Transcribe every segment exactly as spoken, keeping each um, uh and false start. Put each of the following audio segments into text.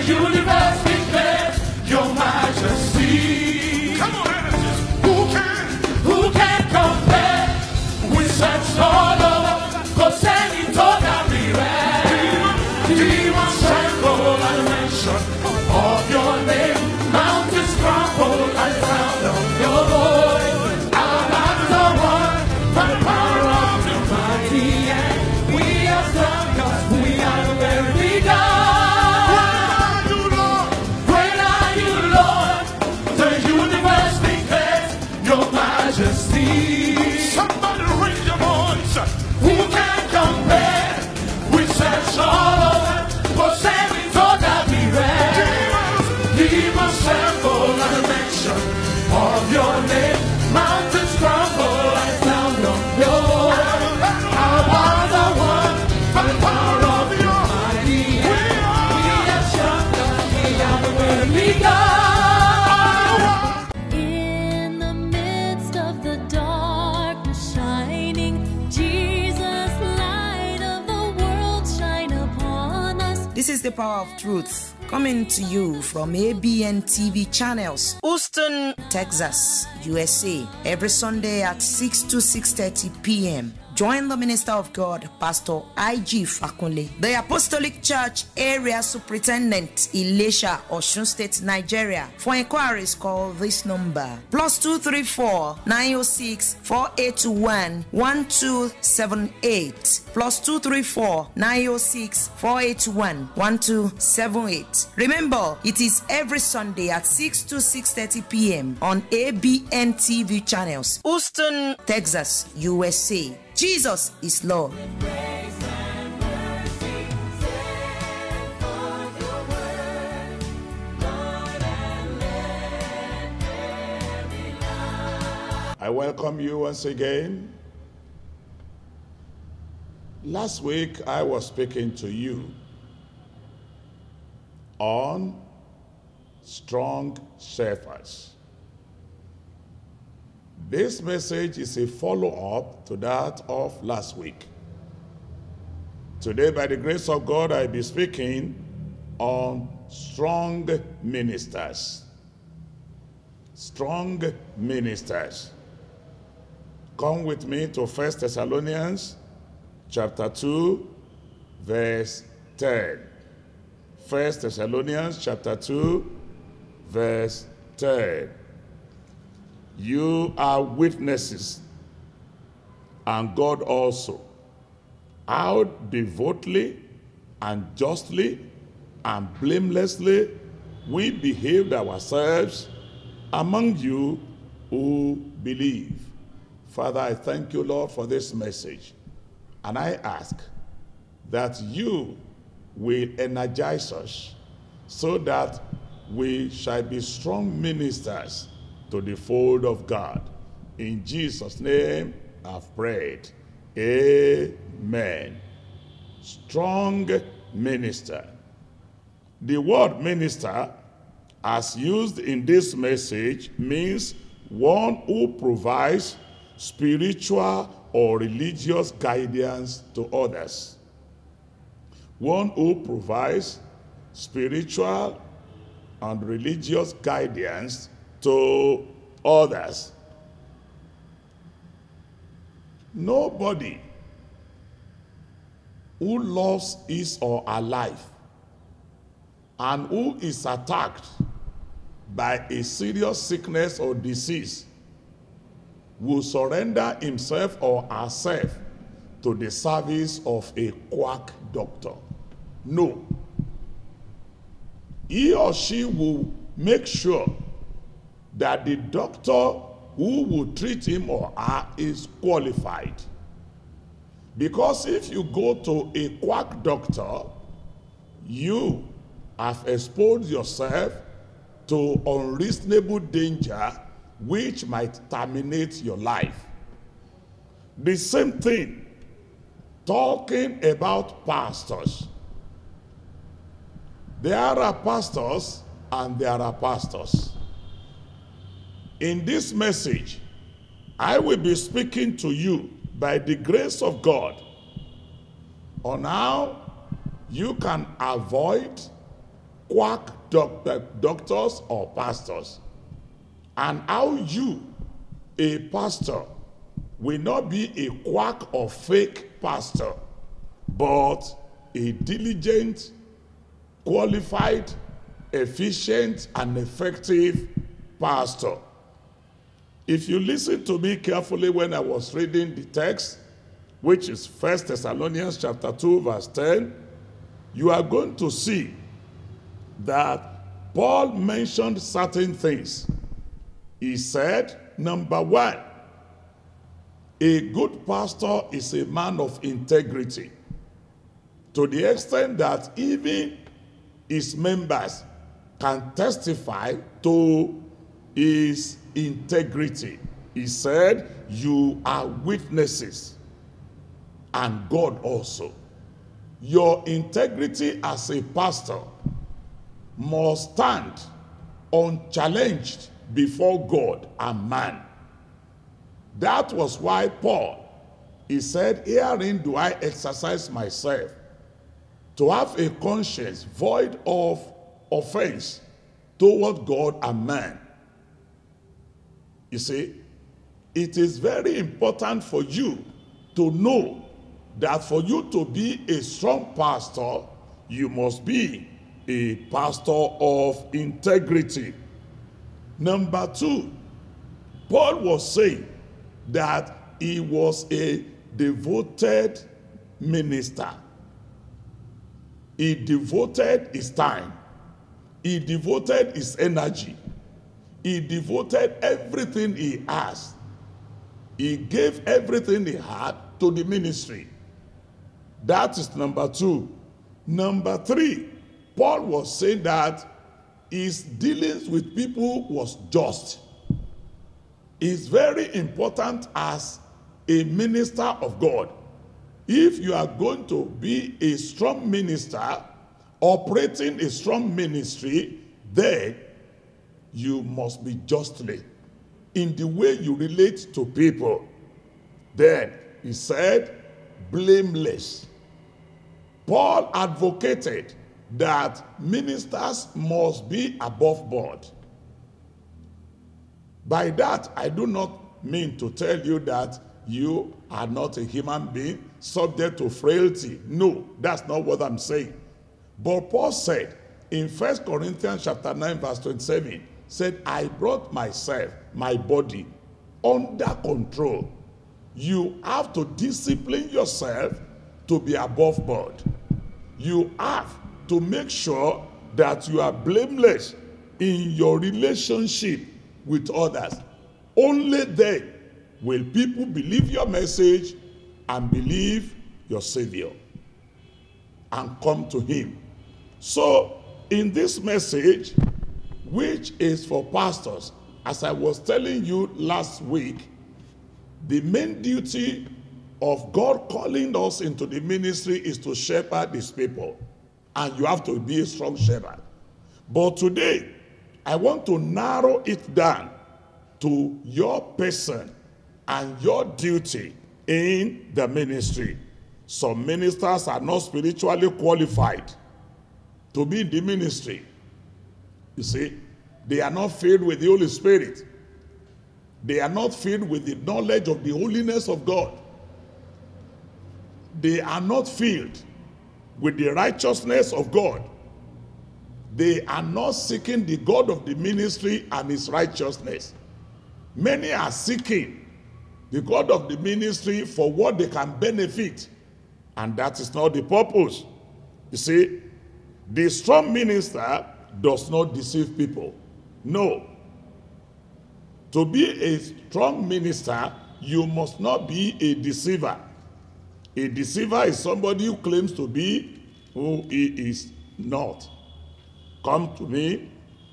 universe declares your majesty. Come on, Ernest. Who can? Who can compare? We searched all over, concerning totally rare. Demons tremble at the mention of your name. Mountains crumble at the sound of your voice. Our hearts are one by the power of the mighty hand. We are strong 'cause we are the very God. Where are you, Lord? Great are you, Lord. The universe declares your majesty. Somebody raise your voice. Who can compare? We search all over for saving totally rare. Demons tremble at the mention of your name. Mountains crumble at the sound of your voice. Our hearts are one by the power of your mighty hand. We are strong 'cause we are the worthy God. In the midst of the darkness shining, Jesus, light of the world, shine upon us. This is the power of truth coming to you from A B N T V channels, Houston, Texas, U S A, every Sunday at six to six thirty p m Join the Minister of God, Pastor I G Fakunle, the Apostolic Church Area Superintendent, Ilesha, Osun State, Nigeria. For inquiries, call this number: plus two three four nine zero six four eight one one two seven eight, plus two three four nine zero six four eight one one two seven eight. Remember, it is every Sunday at six to six thirty p m on A B N T V channels, Houston, Texas, U S A. Jesus is Lord. I welcome you once again. Last week I was speaking to you on strong shepherds. This message is a follow-up to that of last week. Today, by the grace of God, I'll be speaking on strong ministers. Strong ministers. Come with me to First Thessalonians chapter two, verse ten. First Thessalonians chapter two, verse ten. You are witnesses, and God also, how devotedly and justly and blamelessly we behaved ourselves among you who believe. Father, I thank you, Lord, for this message. And I ask that you will energize us so that we shall be strong ministers to the fold of God. In Jesus' name I've prayed. Amen. Strong minister. The word minister, as used in this message, means one who provides spiritual or religious guidance to others. One who provides spiritual and religious guidance to others. Nobody who loves his or her life and who is attacked by a serious sickness or disease will surrender himself or herself to the service of a quack doctor. No. He or she will make sure that the doctor who will treat him or her is qualified. Because if you go to a quack doctor, you have exposed yourself to unreasonable danger which might terminate your life. The same thing, talking about pastors. There are pastors and there are pastors. In this message, I will be speaking to you by the grace of God on how you can avoid quack doctor, doctors or pastors, and how you, a pastor, will not be a quack or fake pastor, but a diligent, qualified, efficient, and effective pastor. If you listen to me carefully when I was reading the text, which is First Thessalonians chapter two, verse ten, you are going to see that Paul mentioned certain things. He said, number one, a good pastor is a man of integrity, to the extent that even his members can testify to his integrity. He said, you are witnesses, and God also. Your integrity as a pastor must stand unchallenged before God and man. That was why Paul, he said, herein do I exercise myself, to have a conscience void of offense toward God and man. You see, it is very important for you to know that for you to be a strong pastor, you must be a pastor of integrity. Number two, Paul was saying that he was a devoted minister. He devoted his time. He devoted his energy. He devoted everything he has. He gave everything he had to the ministry. That is number two. Number three, Paul was saying that his dealings with people was just. It's very important as a minister of God. If you are going to be a strong minister, operating a strong ministry, then you must be justly in the way you relate to people. Then he said, blameless. Paul advocated that ministers must be above board. By that, I do not mean to tell you that you are not a human being subject to frailty. No, that's not what I'm saying. But Paul said in First Corinthians chapter nine, verse twenty-seven, said, I brought myself, my body, under control. You have to discipline yourself to be above board. You have to make sure that you are blameless in your relationship with others. Only then will people believe your message and believe your Savior and come to him. So in this message, which is for pastors, as I was telling you last week, the main duty of God calling us into the ministry is to shepherd his people. And you have to be a strong shepherd. But today, I want to narrow it down to your person and your duty in the ministry. Some ministers are not spiritually qualified to be in the ministry. You see, they are not filled with the Holy Spirit. They are not filled with the knowledge of the holiness of God. They are not filled with the righteousness of God. They are not seeking the God of the ministry and his righteousness. Many are seeking the God of the ministry for what they can benefit. And that is not the purpose. You see, the strong minister does not deceive people. No. To be a strong minister, you must not be a deceiver. A deceiver is somebody who claims to be who he is not. Come to me.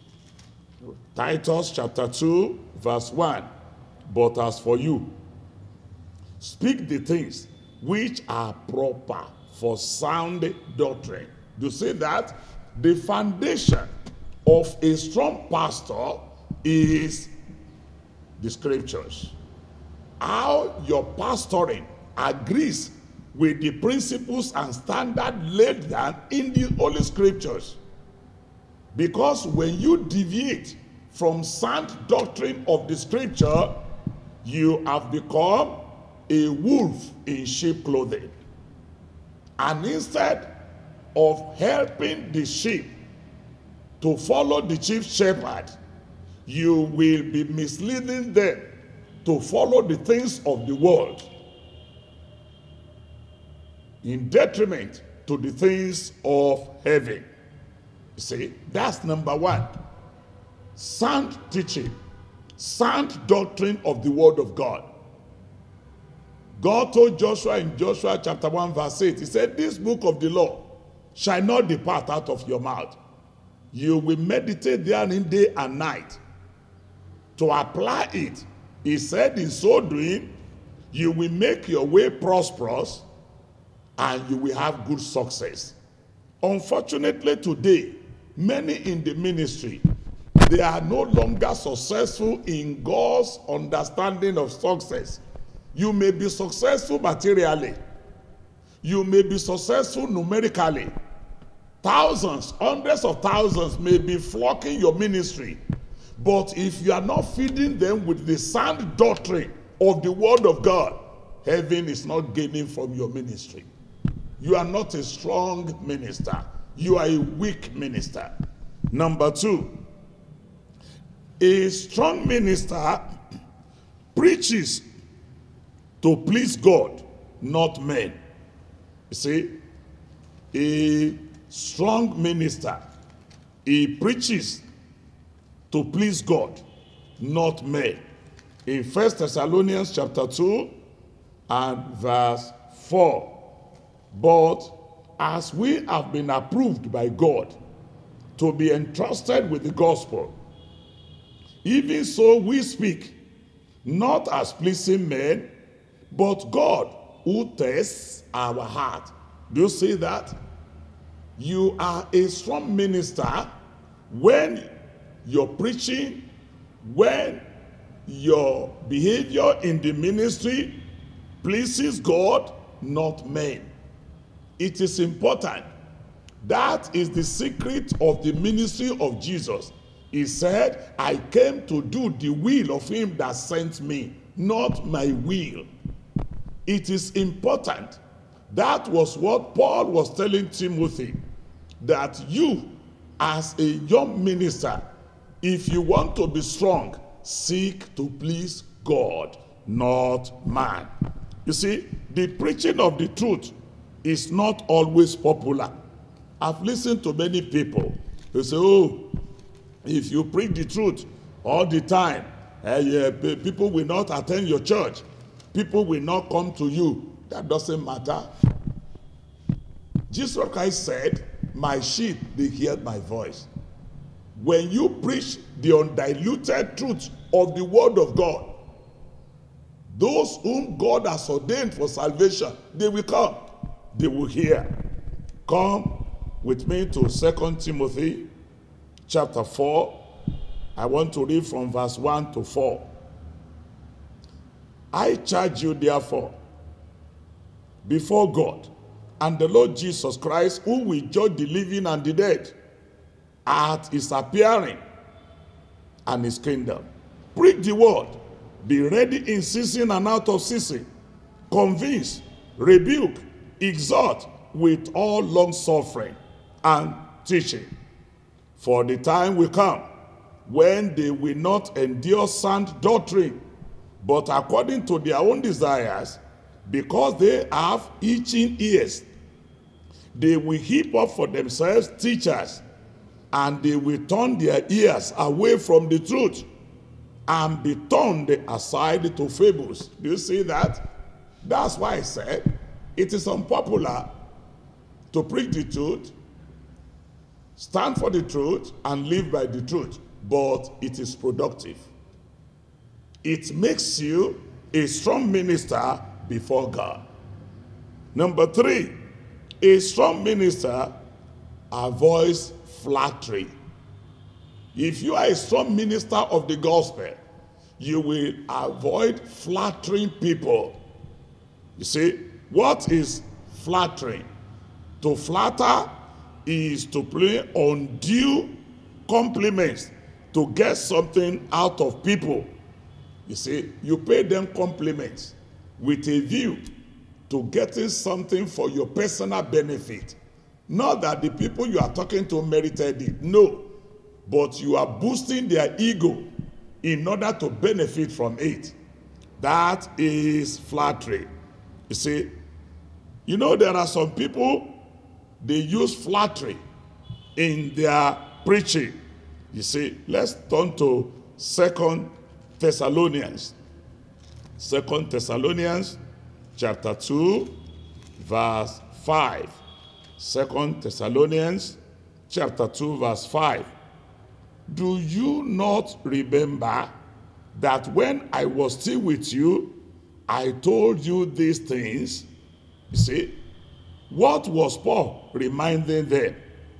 Titus chapter two, verse one. But as for you, speak the things which are proper for sound doctrine. You see that? The foundation of a strong pastor is the scriptures. How your pastoring agrees with the principles and standards laid down in the Holy Scriptures. Because when you deviate from sound doctrine of the scripture, you have become a wolf in sheep clothing. And instead of helping the sheep to follow the chief shepherd, you will be misleading them to follow the things of the world in detriment to the things of heaven. You see, that's number one. Sound teaching, sound doctrine of the word of God. God told Joshua in Joshua chapter one verse eight, he said, this book of the law shall not depart out of your mouth. You will meditate therein day and night to apply it. He said, in so doing, you will make your way prosperous and you will have good success. Unfortunately today, many in the ministry, they are no longer successful in God's understanding of success. You may be successful materially. You may be successful numerically. Thousands, hundreds of thousands may be flocking your ministry. But if you are not feeding them with the sound doctrine of the word of God, heaven is not gaining from your ministry. You are not a strong minister. You are a weak minister. Number two, a strong minister preaches to please God, not men. You see, a strong minister, he preaches to please God, not men. In First Thessalonians chapter two and verse four, but as we have been approved by God to be entrusted with the gospel, even so we speak, not as pleasing men, but God who tests our heart. Do you see that? You are a strong minister when you're preaching, when your behavior in the ministry pleases God, not men. It is important. That is the secret of the ministry of Jesus. He said, I came to do the will of him that sent me, not my will. It is important. That was what Paul was telling Timothy, that you as a young minister, if you want to be strong, seek to please God, not man. You see, the preaching of the truth is not always popular. I've listened to many people who say, oh, if you preach the truth all the time, uh, yeah, people will not attend your church. People will not come to you. That doesn't matter. Jesus Christ said, my sheep, they hear my voice. When you preach the undiluted truth of the word of God, those whom God has ordained for salvation, they will come. They will hear. Come with me to Second Timothy chapter four. I want to read from verse one to four. I charge you therefore before God and the Lord Jesus Christ, who will judge the living and the dead at his appearing and his kingdom. Preach the word. Be ready in season and out of season. Convince, rebuke, exhort with all long suffering and teaching. For the time will come when they will not endure sound doctrine, but according to their own desires, because they have itching ears, they will heap up for themselves teachers, and they will turn their ears away from the truth and be turned aside to fables. Do you see that? That's why I said it is unpopular to preach the truth, stand for the truth, and live by the truth, but it is productive. It makes you a strong minister before God. Number three, a strong minister avoids flattery. If you are a strong minister of the gospel, you will avoid flattering people. You see, what is flattering? To flatter is to play undue compliments to get something out of people. You see, you pay them compliments with a view to getting something for your personal benefit. Not that the people you are talking to merited it, no. But you are boosting their ego in order to benefit from it. That is flattery. You see, you know there are some people, they use flattery in their preaching. You see, let's turn to Second Thessalonians. Second Thessalonians chapter two, verse five. Second Thessalonians chapter two, verse five. Do you not remember that when I was still with you, I told you these things? You see, what was Paul reminding them?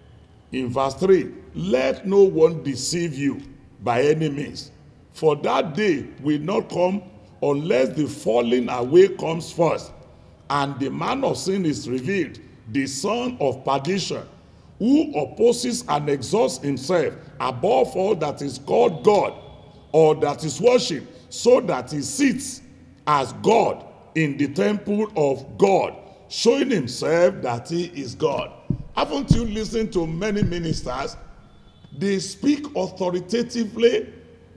In verse three, let no one deceive you by any means, for that day will not come unless the falling away comes first, and the man of sin is revealed, the son of perdition, who opposes and exalts himself above all that is called God, or that is worshipped, so that he sits as God in the temple of God, showing himself that he is God. Haven't you listened to many ministers? They speak authoritatively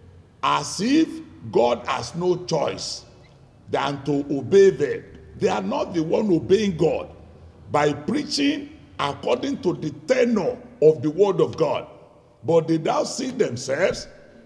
as if God has no choice than to obey them. They are not the one obeying God by preaching according to the tenor of the word of God, but they now see themselves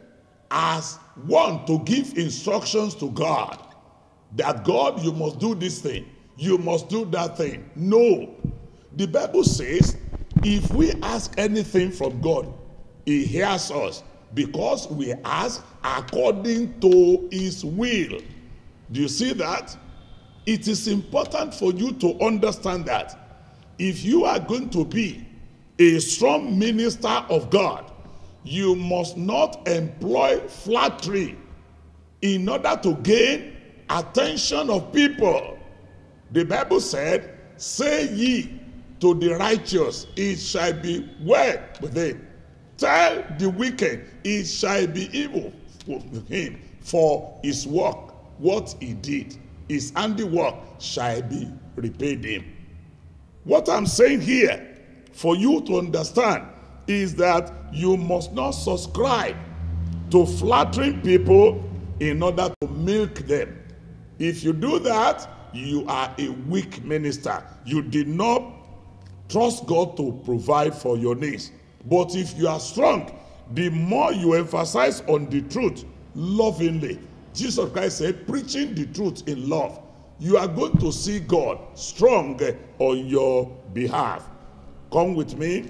as one to give instructions to God, that God, you must do this thing, you must do that thing. No. The Bible says, if we ask anything from God, he hears us, because we ask according to his will. Do you see that? It is important for you to understand that if you are going to be a strong minister of God, you must not employ flattery in order to gain attention of people. The Bible said, say ye to the righteous, it shall be well with him. Tell the wicked, it shall be evil with him. For his work, what he did, his handiwork shall be repaid him. What I'm saying here, for you to understand, is that you must not subscribe to flattering people in order to milk them. If you do that, you are a weak minister. You did not trust God to provide for your needs. But if you are strong, the more you emphasize on the truth lovingly, Jesus Christ said, preaching the truth in love, you are going to see God strong on your behalf. Come with me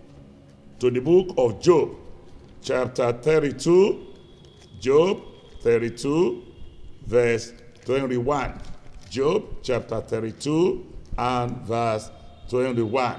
to the book of Job, chapter thirty-two. Job thirty-two, verse twenty-one. Job chapter thirty-two and verse twenty-one.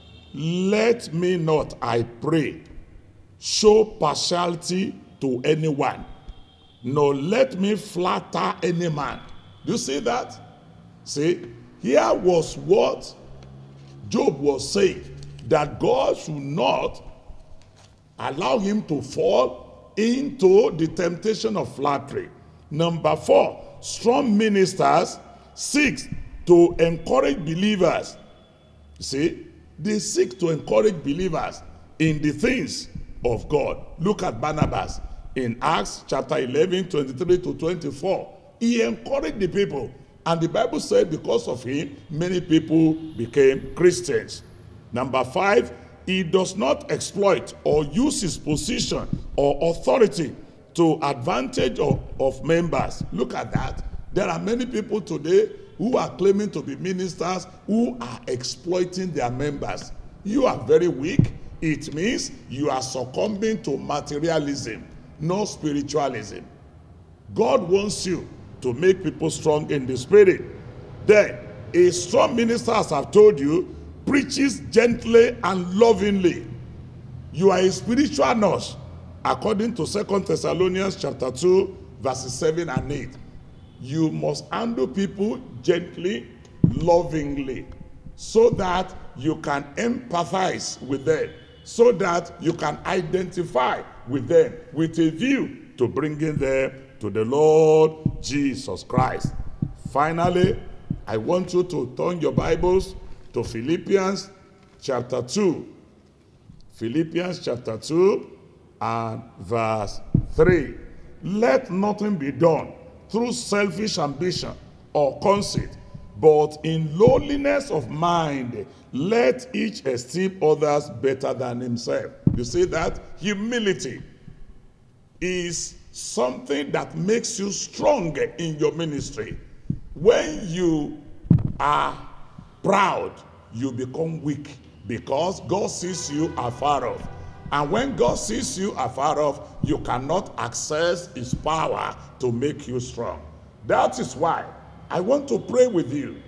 Let me not, I pray, show partiality to anyone, nor let me flatter any man. Do you see that? See, here was what Job was saying, that God should not allow him to fall into the temptation of flattery. Number four, strong ministers seek to encourage believers. See, they seek to encourage believers in the things of God. Look at Barnabas in Acts chapter eleven, twenty-three to twenty-four. He encouraged the people, and the Bible said because of him, many people became Christians. Number five, he does not exploit or use his position or authority to advantage of, of members. Look at that. There are many people today who are claiming to be ministers who are exploiting their members. You are very weak. It means you are succumbing to materialism, not spiritualism. God wants you to make people strong in the spirit. Then, a strong minister, as I've told you, preaches gently and lovingly. You are a spiritual nurse, according to Second Thessalonians chapter two, verses seven and eight. You must handle people gently, lovingly, so that you can empathize with them. so that you can identify with them with a view to bringing them to the Lord Jesus Christ. Finally, I want you to turn your Bibles to Philippians chapter two. Philippians chapter two and verse three. Let nothing be done through selfish ambition or conceit, but in lowliness of mind, let each esteem others better than himself. You see that? Humility is something that makes you stronger in your ministry. When you are proud, you become weak because God sees you afar off. And when God sees you afar off, you cannot access his power to make you strong. That is why I want to pray with you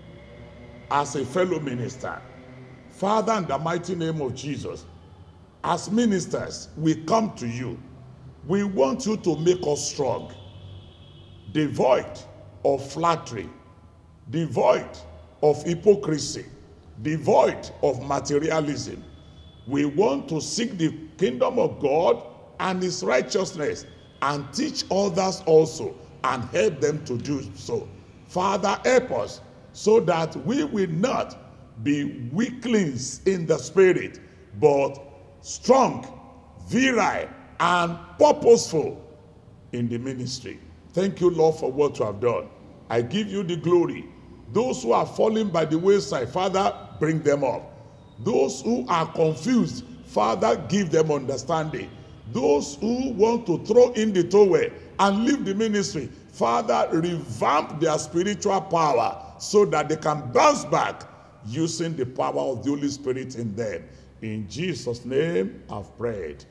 as a fellow minister. Father, in the mighty name of Jesus, as ministers, we come to you. We want you to make us strong, devoid of flattery, devoid of hypocrisy, devoid of materialism. We want to seek the kingdom of God and his righteousness and teach others also and help them to do so. Father, help us so that we will not be weaklings in the spirit, but strong, virile, and purposeful in the ministry. Thank you, Lord, for what you have done. I give you the glory. Those who are falling by the wayside, Father, bring them up. Those who are confused, Father, give them understanding. Those who want to throw in the towel and leave the ministry, Father, revamp their spiritual power so that they can bounce back using the power of the Holy Spirit in them. In Jesus' name, I've prayed.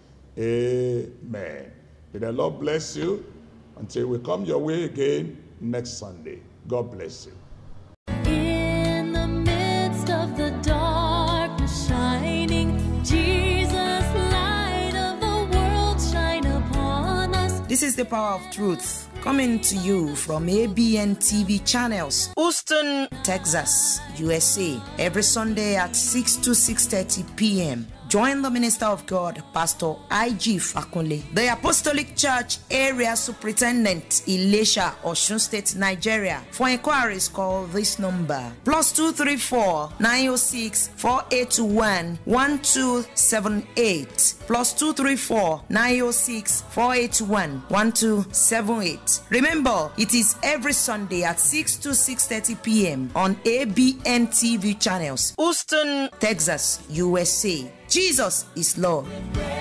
Amen. May the Lord bless you until we come your way again next Sunday. God bless you. In the midst of the darkness shining, Jesus, light of the world, shine upon us. This is the power of truth coming to you from A B N T V channels, Houston, Texas, U S A, every Sunday at six to six thirty p m Join the Minister of God, Pastor I G Fakunle, the Apostolic Church Area Superintendent, Ilesha, Osun State, Nigeria. For inquiries, call this number: plus two three four nine zero six four eight one one two seven eight. Plus two three four nine zero six four eight one one two seven eight. Remember, it is every Sunday at six to six thirty p m on A B N T V channels, Houston, Texas, U S A. Jesus is Lord.